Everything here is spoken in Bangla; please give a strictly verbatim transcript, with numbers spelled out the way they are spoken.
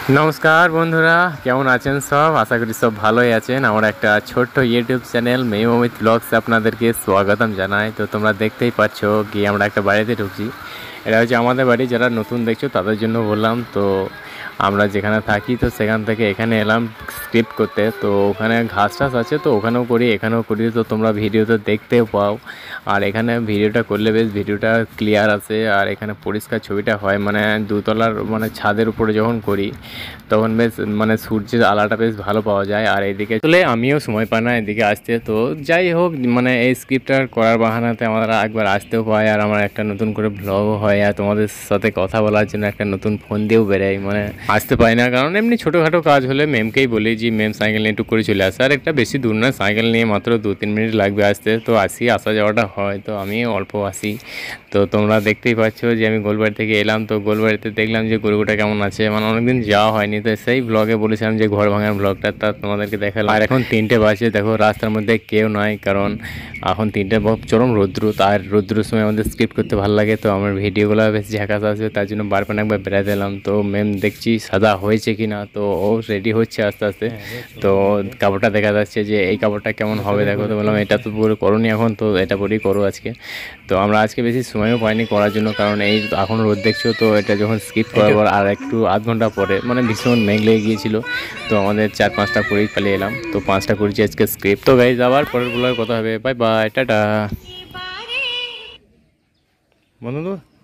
नमस्कार बंधुरा केमन आছেন सब आशा करी सब ভালোই আছেন। আমার একটা ছোট্ট ইউটিউব চ্যানেল মেম অমিত ব্লগস আপনাদেরকে স্বাগতম জানাই। তো তোমরা দেখতেই পাচ্ছ কি আমরা একটা বাড়িতে ঢুকছি। এটা হচ্ছে আমাদের বাড়ি, যারা নতুন দেখছো তাদের জন্য বললাম। তো আমরা যেখানে থাকি তো সেখান থেকে এখানে এলাম স্ক্রিপ্ট করতে। তো ওখানে ঘাস টাস আছে, তো ওখানেও করি এখানেও করি। তো তোমরা ভিডিওতে দেখতেও পাও। আর এখানে ভিডিওটা করলে বেশ ভিডিওটা ক্লিয়ার আসে, আর এখানে পরিষ্কার ছবিটা হয়। মানে দুতলার মানে ছাদের উপরে যখন করি তখন বেশ মানে সূর্যের আলোটা বেশ ভালো পাওয়া যায়। আর এদিকে চলে আমিও সময় পাই না এদিকে আসতে। তো যাই হোক, মানে এই স্ক্রিপ্টটা করার বাহানাতে আমরা একবার আসতেও পাই, আর আমার একটা নতুন করে ব্লগও হয়, আর তোমাদের সাথে কথা বলার জন্য একটা নতুন ফোন দিয়েও বেরোয়। মানে আসতে পারি না, কারণ এমনি ছোটোখাটো কাজ হলে মেমকেই বলি যে মেম সাইকেল নিয়ে একটু করে চলে আসে। আর একটা বেশি দূর না, সাইকেল নিয়ে মাত্র দু তিন মিনিট লাগবে আসতে। তো আসি, আসা যাওয়াটা হয়, তো আমি অল্প আসি। তো তোমরা দেখতেই পাচ্ছ যে আমি গোলবাড়ি থেকে এলাম। তো গোলবাড়িতে দেখলাম যে গরুটা কেমন আছে, মানে অনেকদিন যাওয়া হয়নি। তো সেই ব্লগে বলেছিলাম যে ঘর ভাঙার ব্লগটা, তা তোমাদেরকে দেখালাম। আর এখন তিনটে বাজে, দেখো রাস্তার মধ্যে কেউ নয়, কারণ এখন তিনটে চরম রৌদ্র। আর রৌদ্রের সময় আমাদের স্কিপ করতে ভালো লাগে। তো আমার ভিডিওগুলো বেশ ঝাঁকাস আসবে, তার জন্য বারবার একবার বেড়াতে এলাম। তো ম্যাম দেখছি সাদা হয়েছে কি না, তো ও রেডি হচ্ছে আস্তে আস্তে। তো কাপড়টা দেখা যাচ্ছে যে এই কাপড়টা কেমন হবে দেখো। তো বললাম এটা তো পুরো করোনি এখন, তো এটা পরেই করো আজকে। তো আমরা আজকে বেশি সময়ও পাইনি করার জন্য, কারণ এই এখন রোদ দেখছো। তো এটা যখন স্কিপ করার পর আর একটু আধ ঘন্টা পরে মানে ভীষণ মেঘ লেগে গিয়েছিলো। তো আমাদের চার পাঁচটা করেই পালিয়ে এলাম। তো পাঁচটা করেছি আজকে স্ক্রিপ্ট। তো গাইজ আবার পরের ব্লগে কথা হবে। বাই বাই, টাটা বন্ধু।